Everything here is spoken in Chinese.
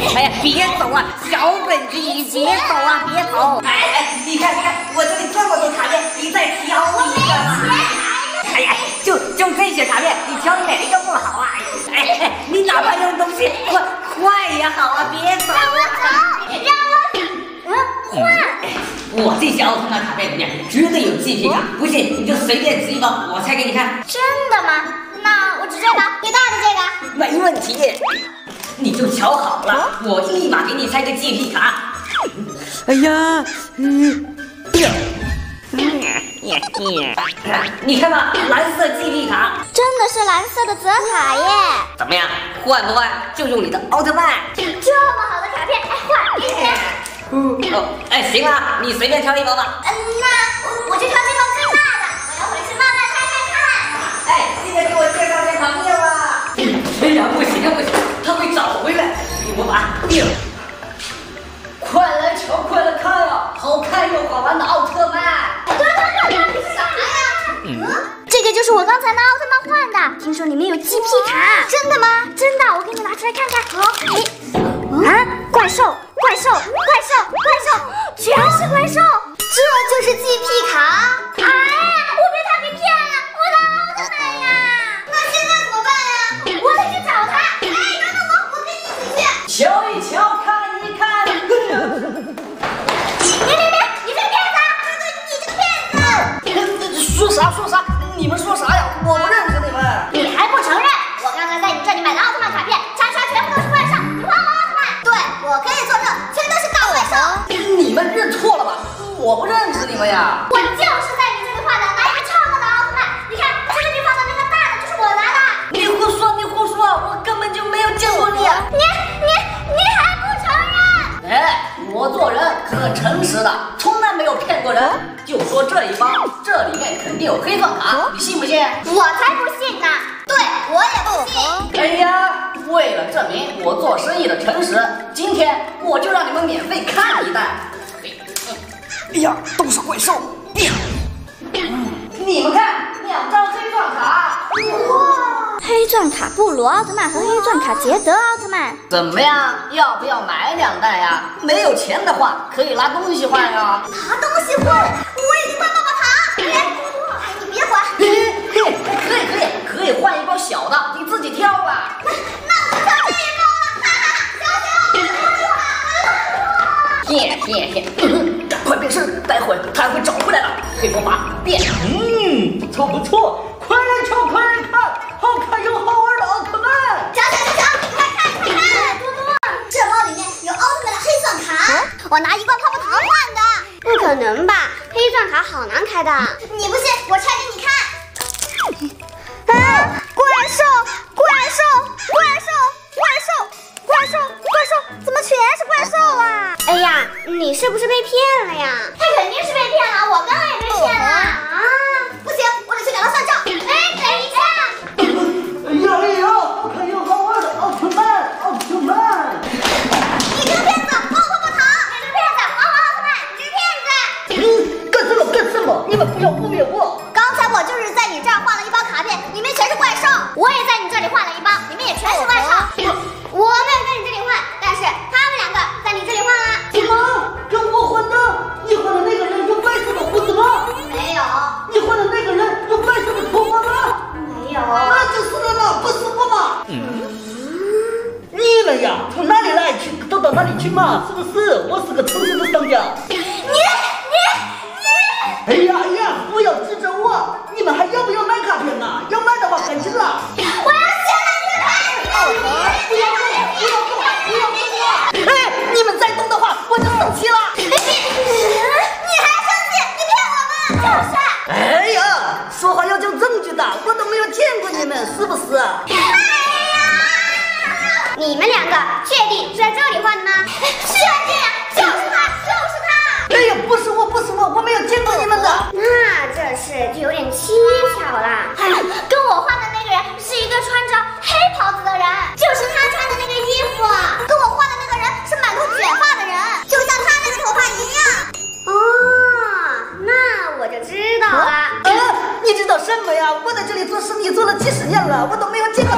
哎呀，别走啊，小本子鱼，别走啊，别走！哎，你看，我这里这么多卡片，你再挑一个嘛。哎呀，就这些卡片，你挑哪一个不好啊？哎，你哪怕用东西快也好啊，别走啊！让我换。我这些奥特曼卡片里面绝对有 GP 卡，不信你就随便指一包，我猜给你看。 真的吗？那我指这个，给大的这个。 没问题，你就瞧好了，我立马给你猜个 GP 卡。哎呀，你看吧，蓝色 GP 卡， 真的是蓝色的泽卡耶！ 怎么样，换不换就用你的奥特曼？ 这么好的卡片，哎，换，给你看。 哎，行了，你随便挑一包吧。 那我就挑这包最大的，我要回去慢慢拆开看。 哎，记得给我介绍介朋友啊！哎呀，不行，他会找回来，我把快来瞧，快来看啊！好看又好玩的奥特曼。 这是啥呀？这个就是我刚才拿奥特曼换的，听说里面有 GP 卡，真的吗？真的，我给你拿出来看看。好，怪兽，全是怪兽，这就是 GP 卡。哎呀，我被他给骗了，我的奥特曼呀！那现在怎么办呀？我得去找他。哎，等等我跟你一起去。 瞧一瞧，看一看。 别！你这个骗子！你这个骗子！ 说啥？你们说啥呀？我不认识你们。 你还不承认？我刚才在你这里买的奥特曼卡片，查全部都是怪兽，你换我奥特曼。对，我可以作证，全都是大怪兽。 你们认错了吧？我不认识你们呀。 我就是在你这里换的，拿一个超大的奥特曼。你看这个地方的那个大的就是我拿的。 你胡说，我根本就没有见过你。 你还不承认？ 哎，我做人很诚实的，从来没有骗过人。就说这一包，这里面肯定有黑钻卡，你信不信？ 我才不信呢！对，我也不信。 哎呀，为了证明我做生意的诚实，今天我就让你们免费看一袋。哎呀，都是怪兽！你们看，2张黑钻卡。 哇，黑钻卡布鲁奥特曼和黑钻卡捷德奥特曼， 怎么样？要不要买2袋呀？没有钱的话，可以拿东西换呀。 拿东西换？我已经换棒棒糖。哎，你别管。 可以换一包小的，你自己挑吧。 那我就挑这一包了，哈哈， 行，赶快变身，待会他会找回来的。黑魔法变，不错，快来瞧，快来看，好看又好玩的奥特曼。 找，快看！多多，这包里面有奥特曼的黑钻卡，我拿1罐泡泡糖换的。不可能吧？黑钻卡好难开的。你不信，我拆给你看。怪兽，怎么全是怪兽啊？哎呀，你是不是被骗了呀？他肯定是被骗了，我刚刚也被骗了啊！不行，我得去找他算账。哎，等一下！ 好看又好玩的奥特曼！ 你这个骗子，帮我泡泡糖！你这个骗子，还我奥特曼！你这个骗子！ 干什么？你们不要污蔑我！ 刚才我就是在你这儿换了一包卡片，里面全是怪兽。我也在你这里换了一包，里面也全是怪兽。我没有在你这里换，但是他们2个在你这里换了。 什么？跟我换的？你换的那个人有白色的胡子吗？ 没有。 你换的那个人有白色的头发吗？ 没有。 那就是人了，不是我吗？你们呀，从哪里来都到哪里去嘛，是不是？我是个诚实的商家。哎呀，不要指着我！你们还要不要买卡片啊？要买的话赶紧拿！ 我要先来这个！ 不要动！哎，你们再动的话，我就生气了！ 你还生气？你骗我们！就是。 哎呀，说话要讲证据的，我都没有见过你们，是不是？ 哎呀！你们2个确定是在这里换的吗？确定，就是他！ 哎呀，不是我，我没有见过你们的。 那这事就有点蹊跷了。跟我换的那个人是一个穿着黑袍子的人，就是他穿的那个衣服。跟我换的那个人是满头卷发的人，就像他那个头发一样。哦，那我就知道了。 你知道什么呀？我在这里做生意做了几10年了，我都没有见过